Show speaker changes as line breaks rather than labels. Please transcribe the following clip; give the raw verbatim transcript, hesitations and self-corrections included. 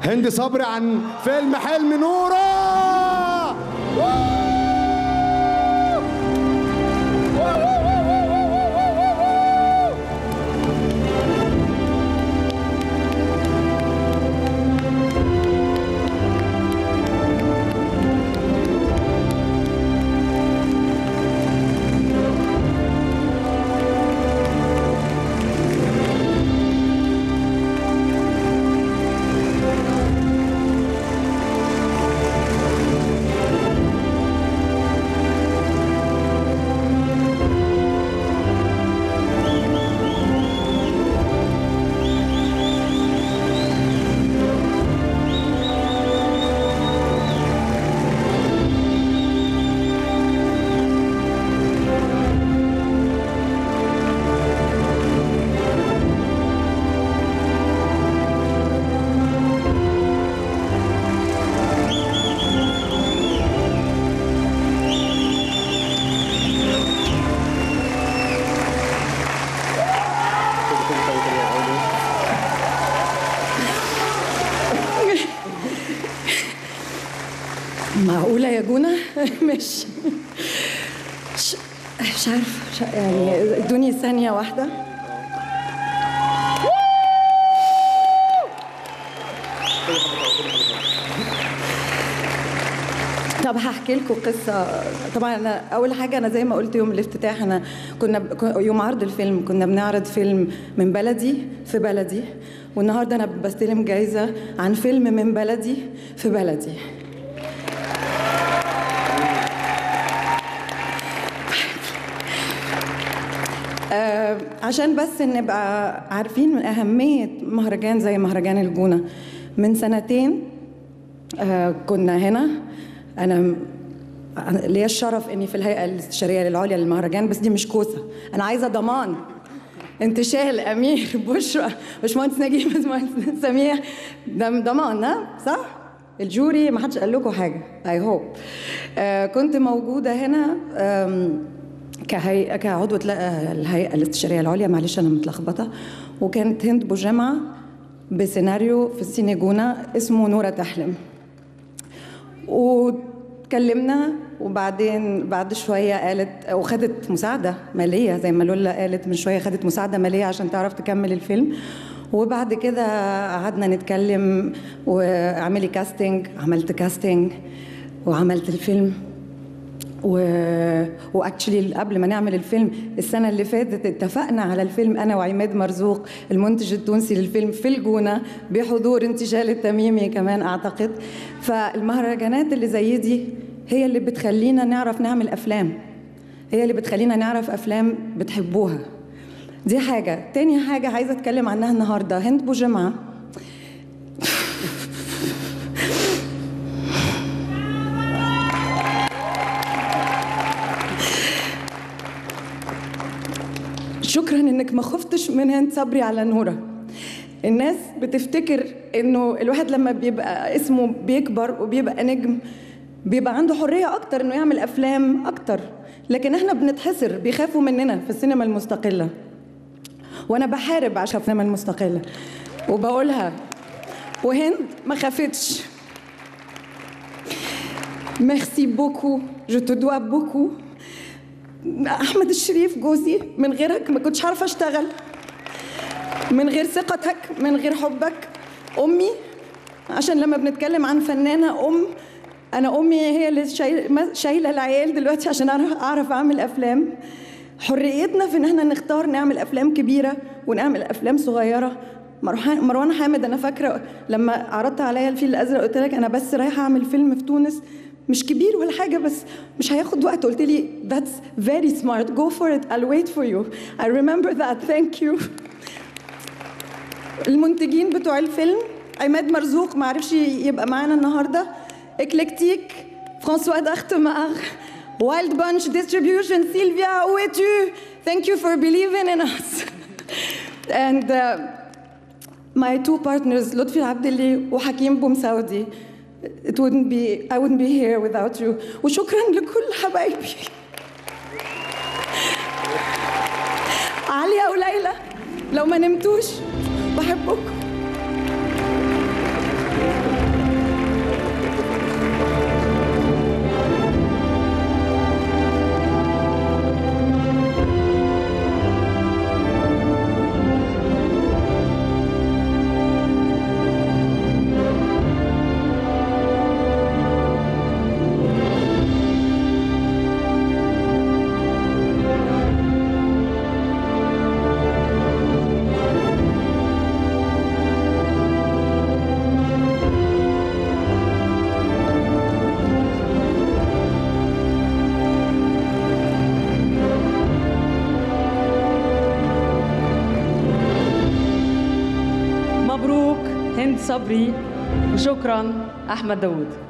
هند صبري عن فيلم حلم نورة.
معقولة يا جونة؟ مش مش مش عارفة يعني ادوني ثانية واحدة. طب هحكي لكم قصة. طبعا أنا أول حاجة أنا زي ما قلت يوم الافتتاح أنا كنا يوم عرض الفيلم كنا بنعرض فيلم من بلدي في بلدي، والنهاردة أنا بستلم جايزة عن فيلم من بلدي في بلدي. آه عشان بس نبقى عارفين من أهمية مهرجان زي مهرجان الجونة. من سنتين آه كنا هنا، أنا ليا الشرف إني في الهيئة الاستشارية العليا للمهرجان، بس دي مش كوسة، أنا عايزة ضمان انتشال أمير بشرى باشمهندس نجيب باشمهندس سميح، ده ضمان ها صح؟ الجوري ما حدش قال لكم حاجة I hope. آه كنت موجودة هنا كهيئة كعضوة الهيئة الاستشارية العليا، معلش أنا متلخبطة، وكانت هند بوجمع بسيناريو في السينيجونة اسمه نورة تحلم، وتكلمنا وبعدين بعد شوية قالت وخدت مساعدة مالية زي ما لولا قالت من شوية، خدت مساعدة مالية عشان تعرف تكمل الفيلم. وبعد كده قعدنا نتكلم واعملي كاستنج، عملت كاستنج وعملت الفيلم. و واكشلي قبل ما نعمل الفيلم السنه اللي فاتت اتفقنا على الفيلم انا وعماد مرزوق المنتج التونسي للفيلم في الجونه بحضور انتشال التميمي كمان اعتقد. فالمهرجانات اللي زي دي هي اللي بتخلينا نعرف نعمل افلام، هي اللي بتخلينا نعرف افلام بتحبوها. دي حاجه. تاني حاجه عايزه اتكلم عنها النهارده، هند بوجمع شكرا انك ما خفتش من هند صبري على نورة. الناس بتفتكر انه الواحد لما بيبقى اسمه بيكبر وبيبقى نجم بيبقى عنده حرية اكتر انه يعمل افلام اكتر، لكن احنا بنتحسر، بيخافوا مننا في السينما المستقلة. وانا بحارب عشان السينما المستقلة وبقولها، وهند ما خافتش. ميرسي بوكو، جو تو دوا بوكو. أحمد الشريف جوزي، من غيرك ما كنتش عارفة أشتغل، من غير ثقتك، من غير حبك. أمي، عشان لما بنتكلم عن فنانة أم، أنا أمي هي اللي شايلة العيال دلوقتي عشان أعرف أعمل أفلام. حريتنا في إن احنا نختار نعمل أفلام كبيرة ونعمل أفلام صغيرة. مروان حامد أنا فاكرة لما عرضت عليا الفيل الأزرق قلت لك أنا بس رايحة أعمل فيلم في تونس مش كبير ولا حاجة بس مش هياخد وقت، قلت لي that's very smart, go for it, I'll wait for you. I remember that, thank you. المنتجين بتوع الفيلم عماد مرزوق ما عرفش يبقى معانا النهارده، إكليكتيك، فرانسوا داختمار، وايلد بانش ديستريبيوشن، سيلفيا où es-tu? Thank you for believing in us. and uh, my two partners لطفي العبدلي وحكيم بومساودي. It wouldn't be, I wouldn't be here without you. وشكرا لكل حبايبي. عليا وليلى لو ما نمتوش بحبكم.
صبري، وشكرا أحمد داوود.